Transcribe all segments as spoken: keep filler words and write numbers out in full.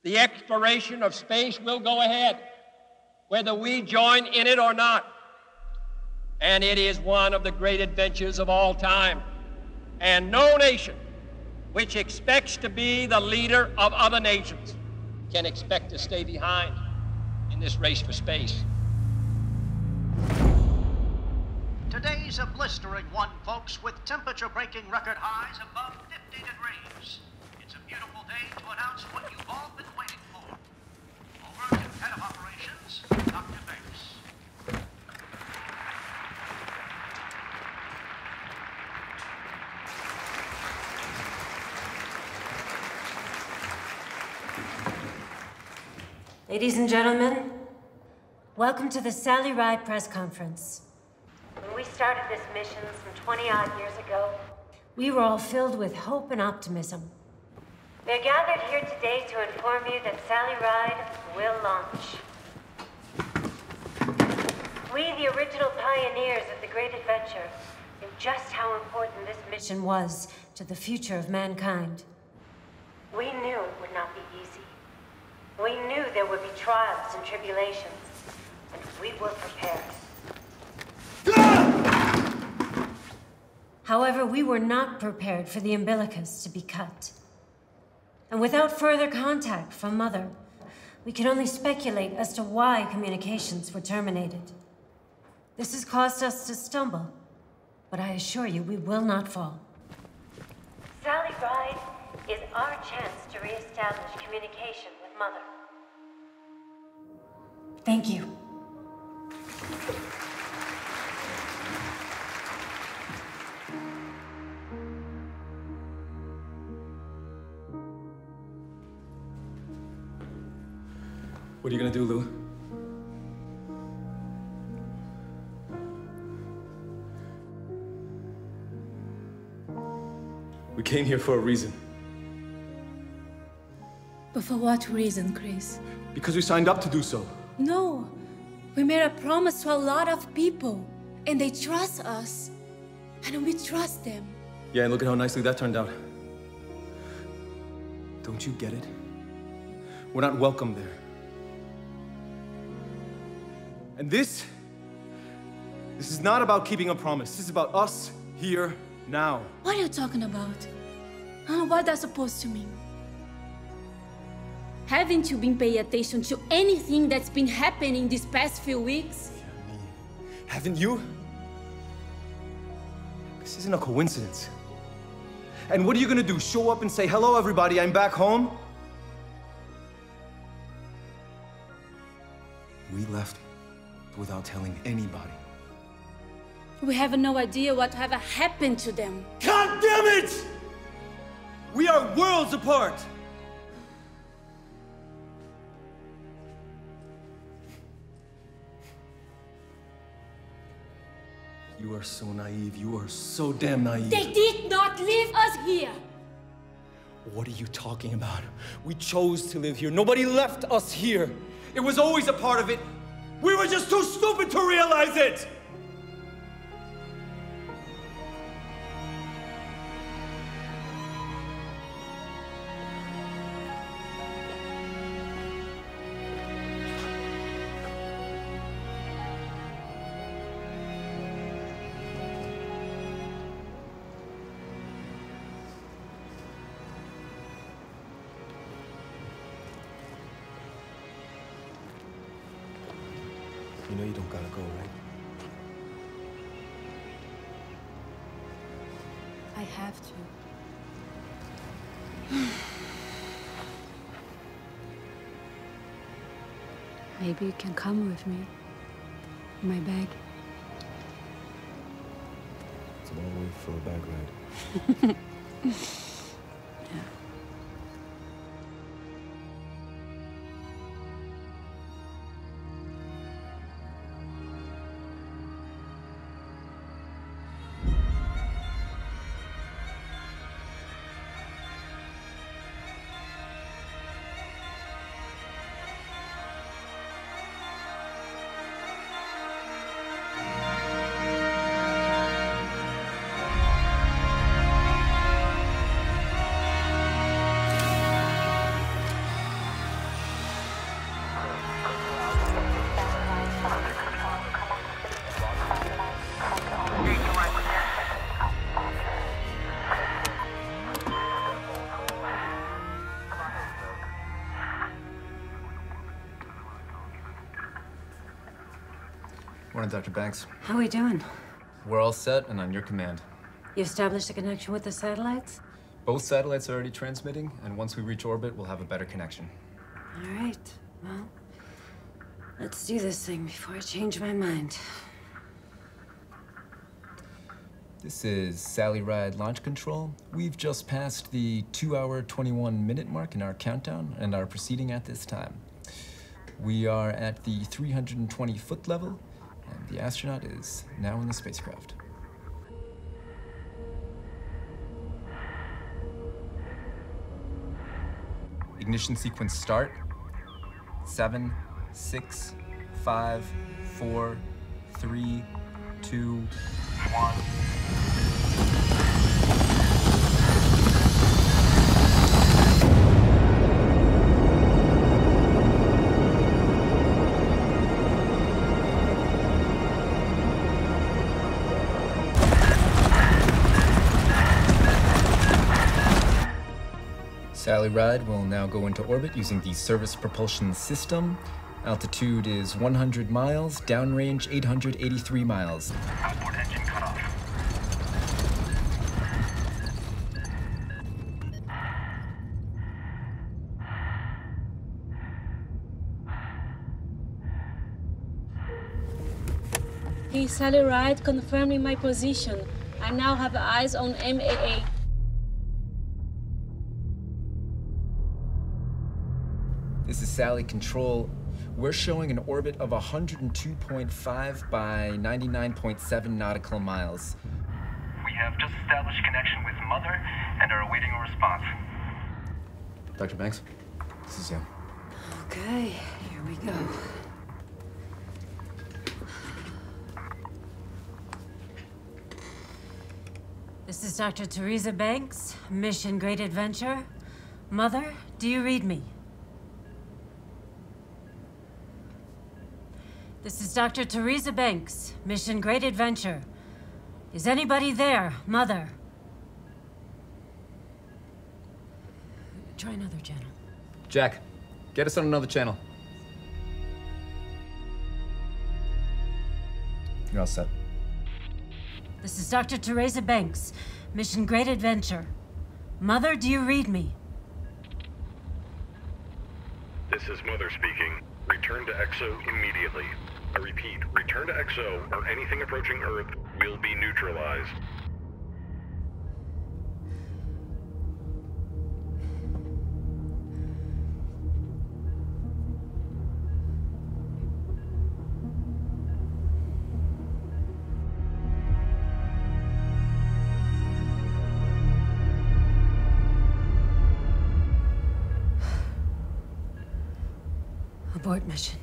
The exploration of space will go ahead, whether we join in it or not. And it is one of the great adventures of all time. And no nation which expects to be the leader of other nations can expect to stay behind in this race for space. Today's a blistering one, folks, with temperature-breaking record highs above fifty degrees. It's a beautiful day to announce what you've all been waiting for. Over to Head of Operations, Doctor Banks. Ladies and gentlemen, welcome to the Sally Ride press conference. When we started this mission some twenty odd years ago, we were all filled with hope and optimism. We're gathered here today to inform you that Sally Ride will launch. We, the original pioneers of the great adventure, knew just how important this mission was to the future of mankind. We knew it would not be easy. We knew there would be trials and tribulations, and we were prepared. However, we were not prepared for the umbilicus to be cut. And without further contact from Mother, we can only speculate as to why communications were terminated. This has caused us to stumble, but I assure you we will not fall. Sally Ride is our chance to reestablish communication with Mother. Thank you. What are you gonna do, Lou? We came here for a reason. But for what reason, Chris? Because we signed up to do so. No. We made a promise to a lot of people, and they trust us. And we trust them. Yeah, and look at how nicely that turned out. Don't you get it? We're not welcome there. And this, this is not about keeping a promise. This is about us here now. What are you talking about? Huh? What that's supposed to mean? Haven't you been paying attention to anything that's been happening these past few weeks? Yeah, me. Haven't you? This isn't a coincidence. And what are you gonna do? Show up and say, hello everybody, I'm back home? We left without telling anybody. We have no idea what ever happened to them. God damn it! We are worlds apart! You are so naive. You are so damn naive. They did not leave us here! What are you talking about? We chose to live here. Nobody left us here. It was always a part of it. We were just too stupid to realize it! You know you don't gotta go, right? I have to. Maybe you can come with me. In my bag. It's a long way for a bag ride. Yeah. Morning, Doctor Banks. How are we doing? We're all set and on your command. You established a connection with the satellites? Both satellites are already transmitting, and once we reach orbit, we'll have a better connection. All right. Well, let's do this thing before I change my mind. This is Sally Ride Launch Control. We've just passed the two hour, twenty-one minute mark in our countdown and are proceeding at this time. We are at the three hundred twenty foot level, and the astronaut is now in the spacecraft. Ignition sequence start. Seven, six, five, four, three, two, one. Sally Ride will now go into orbit using the service propulsion system. Altitude is one hundred miles, downrange eight hundred eighty-three miles. Outboard engine cut off. Hey, Sally Ride, confirming my position. I now have eyes on M A A. This is Sally Control. We're showing an orbit of one hundred two point five by ninety-nine point seven nautical miles. We have just established connection with Mother and are awaiting a response. Doctor Banks, this is you. Okay, here we go. This is Doctor Teresa Banks, Mission Great Adventure. Mother, do you read me? This is Doctor Teresa Banks, Mission Great Adventure. Is anybody there, Mother? Try another channel. Jack, get us on another channel. You're all set. This is Doctor Teresa Banks, Mission Great Adventure. Mother, do you read me? This is Mother speaking. Return to X O immediately. I repeat, return to X O or anything approaching Earth will be neutralized. Abort mission.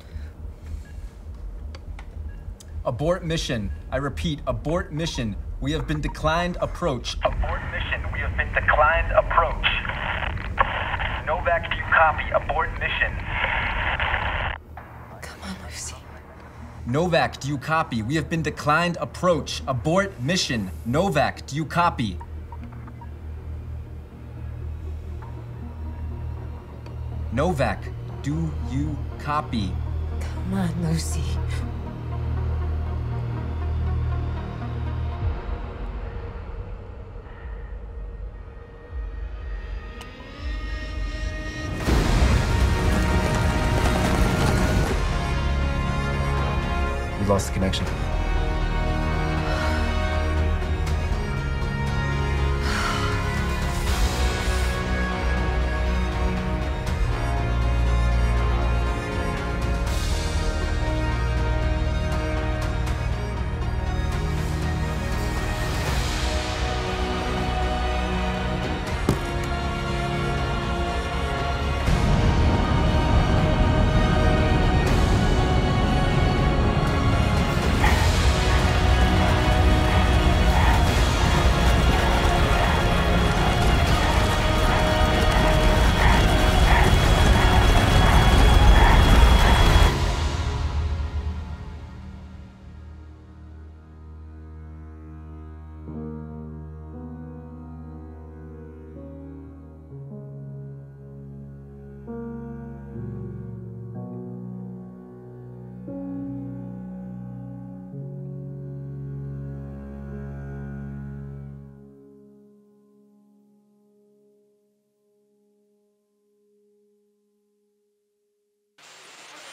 Abort mission. I repeat, abort mission. We have been declined approach. Abort mission. We have been declined approach. Novak, do you copy? Abort mission. Come on, Lucy. Novak, do you copy? We have been declined approach. Abort mission. Novak, do you copy? Novak, do you copy? Come on, Lucy. We lost the connection.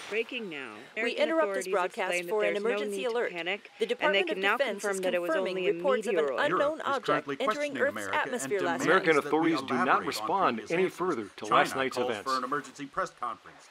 Breaking now. We interrupt this broadcast for an emergency no alert. Panic, the Department and they of can Defense now is confirm that it was confirming only a reports of an meteoroid. unknown object entering Earth's America atmosphere last night. American authorities do not respond any further to China last night's calls events. for an emergency press conference.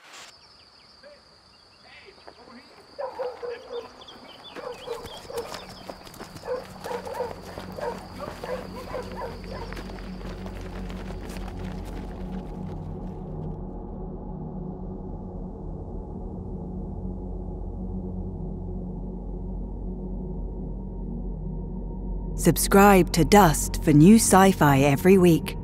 Subscribe to Dust for new sci-fi every week.